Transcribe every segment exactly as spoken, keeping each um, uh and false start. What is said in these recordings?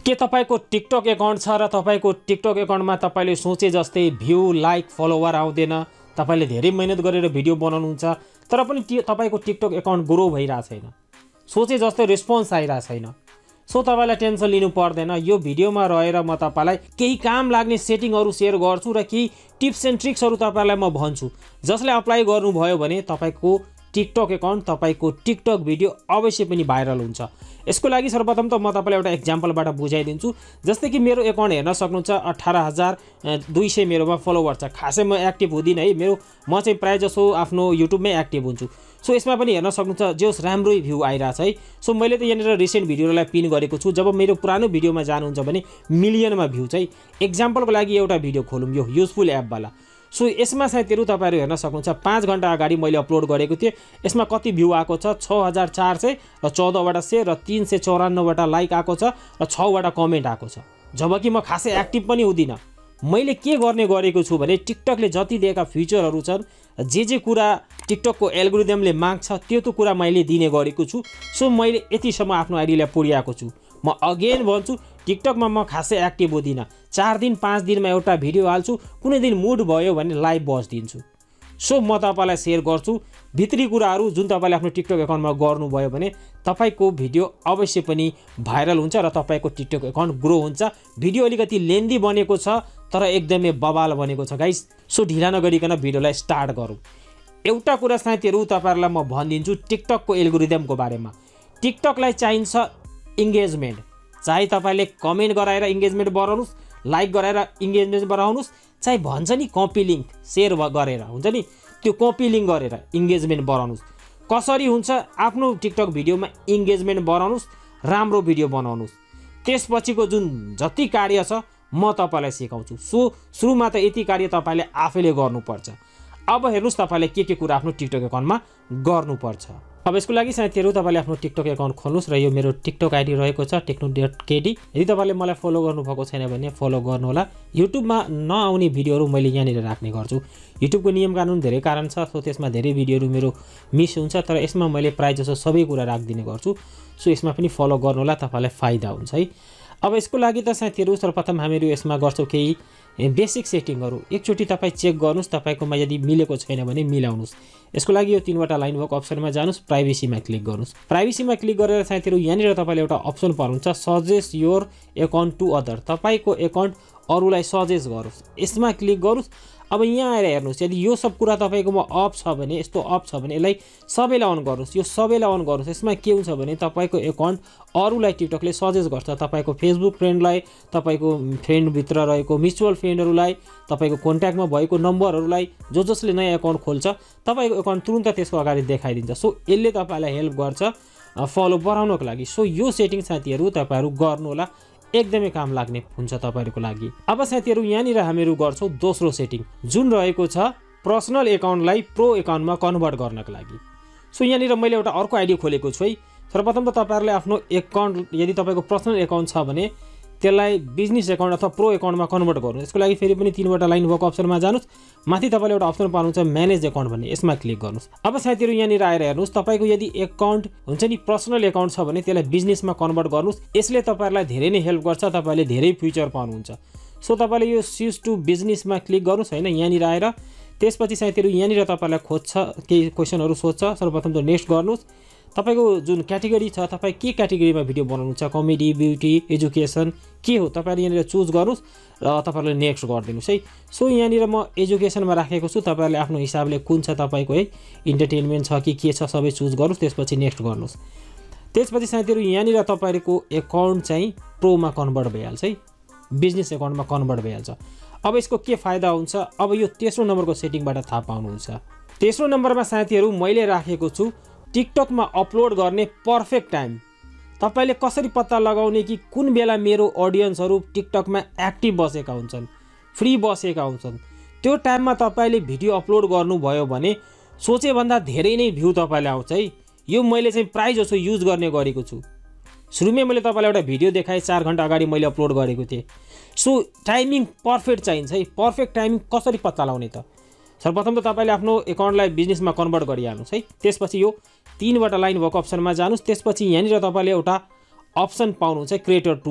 के तपाईको TikTok account छ र तपाईको टिकटक एकाउन्टमा तपाईले सोचे जस्तै भ्यू लाइक फलोवर आउँदैन, तपाईले धेरै मेहनत गरेर भिडियो बनाउनुहुन्छ तर पनि तपाईको टिकटक एकाउन्ट ग्रो भइरा छैन, सोचे जस्तै रेस्पोन्स आइरा छैन। सो तपाईलाई टेन्सन लिनु पर्दैन। यो भिडियोमा रहेर म तपाईलाई केही काम लाग्ने सेटिङहरु शेयर गर्छु र केही टिप्स एन्ड ट्रिक्सहरु तपाईलाई म भन्छु जसले अप्लाई गर्नुभयो भने तपाईको टिकटक एकाउन्ट तपाईको टिकटक भिडियो अवश्य पनि भाइरल हुन्छ। यसको लागि सर्वप्रथम त म तपाईलाई एउटा एक्जाम्पलबाट बुझाइदिन्छु। जस्तै कि मेरो एकाउन्ट हेर्न सक्नुहुन्छ अठारह हजार दुई सय मेरोमा फलोवर छ। खासै म एक्टिभ हुदिन है, मेरो म चाहिँ प्राय जसो आफ्नो युट्युबमै एक्टिभ हुन्छु। सो यसमा पनि हेर्न सक्नुहुन्छ जोस राम्रै भ्यू आइरा छ है। सो मैले त यहाँनिर रिसेन्ट भिडियोलाई पिन गरेको छु। जब मेरो पुरानो भिडियोमा जानुहुन्छ भने मिलियनमा भ्यू चाहिँ एक्जाम्पलको लागि एउटा भिडियो खोलौँ, यो युजफुल एपवाला। सो यसमा सायद तपाईहरु हेर्न सक्नुहुन्छ पाँच घण्टा अगाडि मैले अपलोड गरेको थिएँ। यसमा कति भ्यू आएको छ छ हजार चार सय र चौध वटा शेयर र तीन सय चौरानब्बे वटा लाइक आएको छ र छ वटा कमेन्ट आएको छ। जबकि म खासै एक्टिभ पनि हुदिन। मैले के गर्ने गरेको छु भने टिकटकले जति दिएका फिचरहरु छन्, जे जे कुरा टिकटकको एल्गोरिदमले माग्छ त्यो त्यो कुरा मैले दिने गरेको छु। सो मैले यतिसम्म आफ्नो आइडीलाई पुर्याएको छु। म अगेन भन्छु टिकटकमा म खासै एक्टिभ हुदिन। चार दिन पाँच दिनमा एउटा भिडियो हाल्छु, कुनै दिन मुड भयो भने लाइभ बस्दिन्छु। सो म तपाईलाई शेयर गर्छु भित्री कुराहरु जुन तपाईले आफ्नो टिकटक एकाउन्टमा गर्नुभयो भने तपाईको भिडियो अवश्य पनि भाइरल हुन्छ र तपाईको टिकटक एकाउन्ट ग्रो हुन्छ। भिडियो अलिकति लेन्दी बनेको छ तर एकदमै बवाल बनेको छ गाइस। सो ढिला नगरिकन भिडियोलाई स्टार्ट गरौँ। एउटा कुरा साथीहरु तपाईहरुलाई म भनिदिन्छु टिकटकको एल्गोरिदमको बारेमा। टिकटकलाई चाहिन्छ इन्गेजमेन्ट। चाहे तपाईले कमेन्ट गराएर इन्गेजमेन्ट बढाउनुस्, लाइक गराएर इन्गेजमेन्ट बढाउनुस्, चाहे भन्छ नि कपी लिंक शेयर गरेर हुन्छ नि त्यो कपी लिंक गरेर इन्गेजमेन्ट बढाउनुस्। कसरी हुन्छ आफ्नो टिकटक भिडियोमा इन्गेजमेन्ट बढाउनुस्, राम्रो भिडियो बनाउनुस्। त्यसपछिको जुन जति कार्य छ म तपाईलाई सिकाउँछु। सो सुरुमा त यति कार्य तपाईले आफैले गर्नुपर्छ। अब हेर्नुस् तपाईले के के कुरा आफ्नो टिकटक एकाउन्टमा गर्नुपर्छ। अब यसको लागि साथीहरु तपाईले आफ्नो टिकटक एकाउन्ट खोल्नुस् र यो मेरो टिकटक आइडी रहेको छ टेक्नो केडी। यदि तपाईले मलाई फलो गर्नु भएको छैन भने फलो गर्नु होला। युट्युबमा नआउने भिडियोहरु मैले यहाँनिर राख्ने गर्छु। युट्युबको नियम कानुन धेरै कारण छ, सो त्यसमा धेरै भिडियोहरु मेरो मिस हुन्छ तर यसमा मैले प्राय जसो सबै कुरा राख्दिने गर्छु। सो यसमा पनि फलो गर्नु होला, तपाईलाई फाइदा हुन्छ है। अब यसको लागि त साथीहरु सर्वप्रथम हामीहरु यसमा गर्छौं केही बेसिक सेटिङहरु। एकचोटी तपाई चेक गर्नुस् तपाईकोमा यदि मिलेको छैन भने मिलाउनुस्। यसको लागि यो तीनवटा लाइन वर्क अप्सनमा जानुस्, प्राइभेसीमा क्लिक गर्नुस्। प्राइभेसीमा क्लिक गरेर साथीहरु यहाँनिर तपाईले एउटा अप्सन पाउनुहुन्छ suggest your account to other. तपाईको अकाउन्ट अरूलाई सजेस्ट गरोस्, यसमा क्लिक गरोस्। अब यहाँ आएर हेर्नुस् यदि यो सब कुरा तपाईकोमा अफ छ भने, यस्तो अफ छ भने यसलाई सबैलाई अन गर्नुस्। यो सबैलाई अन गर्नुस्। यसमा के हुन्छ भने तपाईको अकाउन्ट अरूलाई टिकटकले सजेस्ट गर्छ। तपाईको फेसबुक फ्रेन्डलाई, तपाईको फ्रेन्ड भित्र रहेको म्युचुअल फ्रेन्डहरुलाई, तपाईको कन्ट्याक्टमा भएको नम्बरहरुलाई, जो जसले नयाँ अकाउन्ट खोल्छ तपाईको अकाउन्ट तुरुन्त त्यसको अगाडि देखाइदिन्छ। सो यसले तपाईलाई हेल्प गर्छ फलो बढाउनको लागि। सो यो सेटिङ साथीहरु तपाईहरु गर्नु होला, एकदमै काम लाग्ने हुन्छ तपाईहरुको लागि। अब साथीहरु यहाँनिर हामीहरु गर्छौं दोस्रो सेटिङ जुन रहेको छ पर्सनल अकाउन्टलाई प्रो अकाउन्टमा कन्भर्ट गर्नको लागि। सो यहाँनिर मैले एउटा अर्को आइडी खोलेको छु है। सर्वप्रथम त तपाईहरुले आफ्नो अकाउन्ट यदि तपाईको पर्सनल अकाउन्ट छ भने त्यसलाई बिजनेस अकाउन्ट अथवा प्रो अकाउन्टमा कन्भर्ट गर्नु। यसको लागि फेरि पनि तीनवटा लाइन वर्क अप्सनमा जानुस्। माथि तपाईले एउटा अप्सन पाउनुहुन्छ म्यानेज अकाउन्ट भन्ने, यसमा क्लिक गर्नुस्। अब साथीहरु यहाँनिर आएर हेर्नुस् तपाईको यदि अकाउन्ट हुन्छ नि पर्सनल अकाउन्ट छ भने त्यसलाई बिजनेसमा कन्भर्ट गर्नुस्। यसले तपाईहरुलाई धेरै नै हेल्प गर्छ, तपाईले धेरै फ्युचर पाउनुहुन्छ। सो तपाईले यो स्विच टु बिजनेसमा क्लिक गर्नुस् हैन यहाँनिर आएर। त्यसपछि साथीहरु यहाँनिर तपाईलाई खोज्छ केही क्वेशनहरु सोध्छ। सर्वप्रथम त नेक्स्ट गर्नुस्। तपाईको जुन क्याटेगोरी छ तपाई के क्याटेगोरीमा भिडियो बनाउनु छ, कमेडी, ब्युटी, एजुकेसन के हो तपाईले यहाँनिर चुज गर्नुस् र तपाईहरुले नेक्स्ट गर्दिनुस् है। सो यहाँनिर म एजुकेसनमा राखेको छु, तपाईहरुले आफ्नो हिसाबले कुन छ तपाईको है इन्टरटेनमेन्ट छ कि के छ सबै चुज गर्नुस्। त्यसपछि नेक्स्ट गर्नुस्। त्यसपछि साथीहरु यहाँनिर तपाईको अकाउन्ट चाहिँ प्रोमा कन्भर्ट भइहाल्छ है, बिजनेस अकाउन्टमा कन्भर्ट भइहाल्छ। अब यसको के फाइदा हुन्छ अब यो तेस्रो नम्बरको सेटिङबाट थाहा पाउनुहुन्छ। तेस्रो नम्बरमा साथीहरु मैले राखेको छु टिकटकमा अपलोड गर्ने पर्फेक्ट टाइम। तपाईले कसरी पत्ता लगाउने कि कुन बेला मेरो ऑडियन्सहरु टिकटकमा एक्टिभ बसेका हुन्छन्, फ्री बसेका हुन्छन्। त्यो टाइममा तपाईले भिडियो अपलोड गर्नुभयो भने सोचे भन्दा धेरै नै भ्यू तपाईले आउँछ है। यो मैले चाहिँ प्राय जसो युज गर्ने गरेको छु। सुरुमै मैले तपाईलाई एउटा भिडियो देखाए चार घण्टा अगाडि मैले अपलोड गरेको थिएँ। सो टाइमिङ पर्फेक्ट चाहिन्छ है। पर्फेक्ट टाइमिङ कसरी पत्ता लगाउने त सर्वप्रथम त तपाईले आफ्नो अकाउन्टलाई बिजनेसमा कन्भर्ट गरिहाल्नुस् है। त्यसपछि यो तीनवटा लाइन वर्क अप्सनमा जानुस्। त्यसपछि यहाँनिर तपाईले एउटा अप्सन पाउनुहुन्छ क्रिएटर टुलको।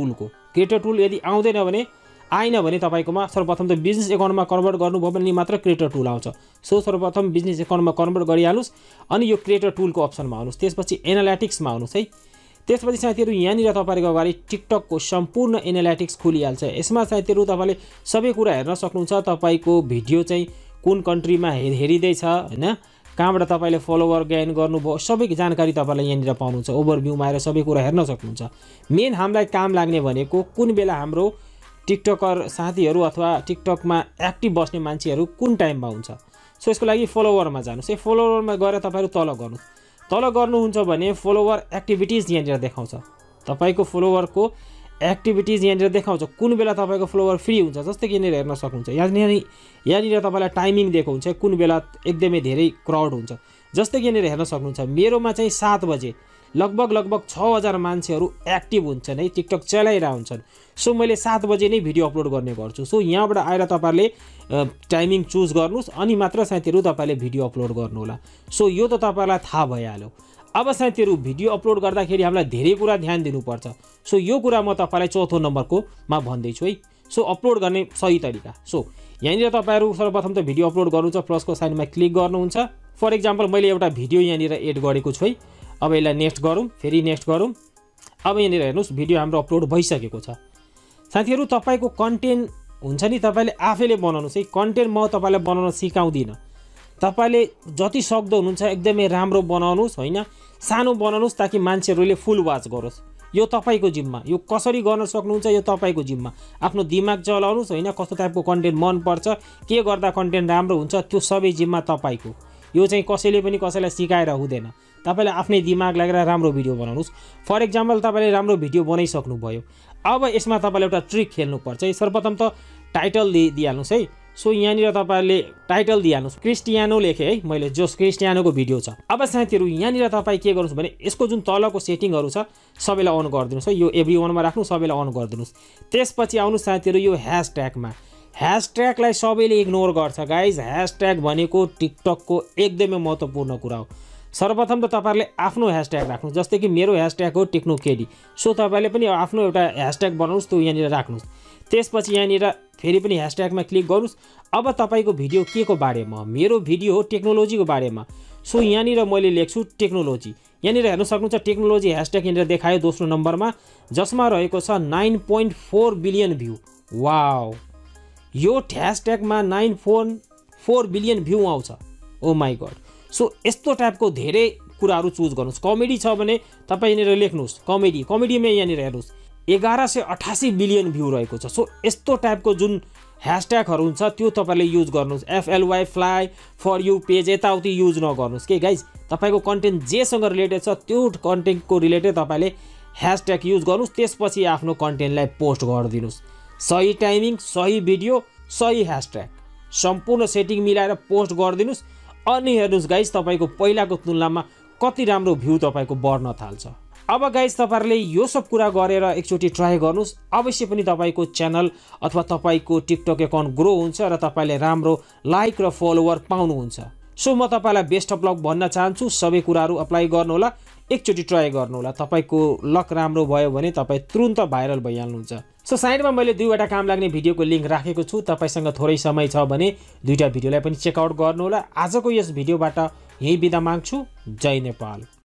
क्रिएटर टुल यदि आउँदैन भने आएन भने तपाईकोमा सर्वप्रथम त बिजनेस एकाउन्टमा कन्भर्ट गर्नुभयो भने मात्र क्रिएटर टुल आउँछ। सो सर्वप्रथम बिजनेस एकाउन्टमा कन्भर्ट गरिहाल्नुस् अनि यो क्रिएटर टुलको अप्सनमा आउनुस्, त्यसपछि एनालाइटिक्समा आउनुस् है। त्यसपछि साथीहरु यहाँनिर तपाईहरुको अगाडि टिकटकको सम्पूर्ण एनालाइटिक्स खुलिहाल्छ। यसमा साथीहरु तपाईले सबै कुरा हेर्न सक्नुहुन्छ। तपाईको भिडियो चाहिँ कुन कन्ट्रीमा हेरिदै छ हैन, कहाँबाट तपाईले फलोवर गेन गर्नुभयो, सबै जानकारी तपाईलाई यहाँनिर पाउनुहुन्छ। ओभरभ्यूमा आएर सबै कुरा हेर्न सक्नुहुन्छ। मेन हामीलाई काम लाग्ने भनेको कुन बेला हाम्रो टिकटकर साथीहरु अथवा टिकटकमा एक्टिभ बस्ने मान्छेहरु कुन टाइममा हुन्छ। सो यसको लागि फलोवरमा जानुस् है। फलोवरमा गएर तपाईहरु तल गर्नुस्। तल गर्नुहुन्छ भने फलोवर एक्टिभिटीज यहाँनिर देखाउँछ। तपाईको फलोवरको एक्टिभिटीज यहाँनिर देखाउँछ, कुन बेला तपाईको फलोवर फ्री हुन्छ। जस्तै कि यहाँनिर हेर्न सक्नुहुन्छ। यहाँनिर यहाँनिर तपाईलाई टाइमिङ दिएको हुन्छ कुन बेला एकदमै धेरै क्राउड हुन्छ। जस्तै कि यहाँनिर हेर्न सक्नुहुन्छ मेरोमा चाहिँ सात बजे लगभग लगभग छ हजार मान्छेहरू एक्टिभ हुन्छन् है, टिकटक चलाइरहेको हुन्छन्। सो मैले सात बजे नै भिडियो अपलोड गर्ने गर्छु। सो यहाँबाट आएर तपाईले टाइमिङ चुज गर्नुस् अनि मात्र साथीहरु तपाईले भिडियो अपलोड गर्नु होला। सो यो त तपाईलाई थाहा भइहाल्यो। अब साथीहरु भिडियो अपलोड गर्दाखेरि हामीलाई धेरै कुरा ध्यान दिनुपर्छ। सो यो कुरा म तपाईलाई चौथो नम्बरको मा भन्दै छु है। सो अपलोड गर्ने सही तरिका। सो यहाँनिर तपाईहरु सर्वप्रथम त भिडियो अपलोड गर्नुहुन्छ, प्लसको साइनमा क्लिक गर्नुहुन्छ। फर एक्जाम्पल मैले एउटा भिडियो यहाँनिर एड गरेको छु है। अब यसलाई नेक्स्ट गरौँ, फेरि नेक्स्ट गरौँ। अब यहाँनिर हेर्नुस् भिडियो हाम्रो अपलोड भइसकेको छ। साथीहरु तपाईको कन्टेन्ट हुन्छ नि तपाईले आफैले बनाउनुस् है। कन्टेन्ट म तपाईलाई बनाउन सिकाउँदिन। तपाईले जति सक्दो हुनुहुन्छ एकदमै राम्रो बनाउनुस् हैन, सानो बनाउनुस् ताकि मान्छेहरूले फुल वाच गरोस्। यो तपाईको जिम्मा। यो कसरी गर्न सक्नुहुन्छ यो तपाईको जिम्मा। आफ्नो दिमाग चलाउनुस् हैन, कस्तो टाइपको कन्टेन्ट मन पर्छ, के गर्दा कन्टेन्ट राम्रो हुन्छ, त्यो सबै जिम्मा तपाईको। यो चाहिँ कसैले पनि कसैलाई सिकाएर हुँदैन। तपाईले आफ्नै दिमाग लगाएर राम्रो भिडियो बनाउनुस्। फर एक्जाम्पल तपाईले राम्रो भिडियो बनाइसक्नु भयो। अब यसमा तपाईले एउटा ट्रिक खेल्नु पर्छ है। सर्वप्रथम त टाइटल दि दिइहाल्नुस् है। सो यहाँनिर तपाईले टाइटल दिइहाल्नुस्, क्रिस्टियानो लेखे है मैले, जो क्रिस्टियानोको भिडियो छ। अब साथीहरु यहाँनिर तपाई के गर्नुस् भने यसको जुन तलको सेटिङहरु छ सबैलाई अन गरिदिनुस् है। यो एभ्रीवनमा राख्नु, सबैलाई अन गरिदिनुस्। त्यसपछि आउनुस् साथीहरु यो ह्याशट्यागमा। ह्याशट्यागलाई सबैले इग्नोर गर्छ गाइज। ह्याशट्याग भनेको टिकटकको एकदमै महत्त्वपूर्ण कुरा हो। सर्वप्रथम त तपाईहरुले आफ्नो ह्याशट्याग राख्नुस्। जस्तै कि मेरो ह्याशट्याग हो टेक्नो केडी। सो तपाईले पनि आफ्नो एउटा ह्याशट्याग बनाउनुस्, त्यो यहाँनिर राख्नुस्। त्यसपछि यहाँनिर फेरि पनि ह्याशट्यागमा क्लिक गर्नुस्। अब तपाईको भिडियो के को बारेमा? मेरो भिडियो हो टेक्नोलोजीको बारेमा। सो यहाँनिर मैले लेख्छु टेक्नोलोजी। यहाँनिर हेर्न सक्नुहुन्छ टेक्नोलोजी ह्याशट्याग यहाँनिर देखायो दोस्रो नम्बरमा, जसमा रहेको छ nine point four billion view. Wow, यो ह्याशट्यागमा nine point four billion view आउँछ। Oh my God. सो यस्तो टाइपको धेरै कुराहरू चुज गर्नुस्। कमेडी छ भने तपाईँ यहाँनिर लेख्नुहोस् कमेडी। कमेडीमा यहाँनिर हेर्नुहोस् एघार सय अठासी बिलियन भ्यू रहेको छ। सो यस्तो टाइपको जुन ह्याशट्यागहरू हुन्छ त्यो तपाईँले युज गर्नुहोस्। FLY fly for you page यताउति युज नगर्नुहोस् के गाइज। तपाईँको कन्टेन्ट जेसँग रिलेटेड छ त्यो कन्टेन्टको रिलेटेड तपाईँले ह्याशट्याग युज गर्नुहोस्। त्यसपछि आफ्नो कन्टेन्टलाई पोस्ट गरिदिनुहोस्। सही टाइमिङ, सही भिडियो, सही ह्याशट्याग, सम्पूर्ण सेटिङ मिलाएर पोस्ट गरिदिनुहोस्। अनि हेर्नुहोस् गाइज तपाईको पहिलाको तुलनामा कति राम्रो भ्यू तपाईको बढ्न थाल्छ। अब गाइज तपाईहरुले यो सब कुरा गरेर एकचोटी ट्राई गर्नुस्। अवश्य पनि तपाईको च्यानल अथवा तपाईको टिकटक एकाउन्ट ग्रो हुन्छ र तपाईले राम्रो लाइक र फलोवर पाउनुहुन्छ। सो म तपाईलाई बेस्ट अफ लक भन्न चाहन्छु। सबै कुराहरू अप्लाई गर्नु होला, एकचोटी ट्राई गर्नु होला। तपाईको लक राम्रो भयो भने तपाई तुरुन्त भाइरल भइहाल्नुहुन्छ। सो साइडमा मैले दुईवटा काम लाग्ने भिडियोको लिंक राखेको छु। तपाईसँग थोरै समय छ भने दुईटा भिडियोलाई पनि चेकआउट गर्नु होला। आजको यस भिडियोबाट यही बिदा माग्छु। जय नेपाल।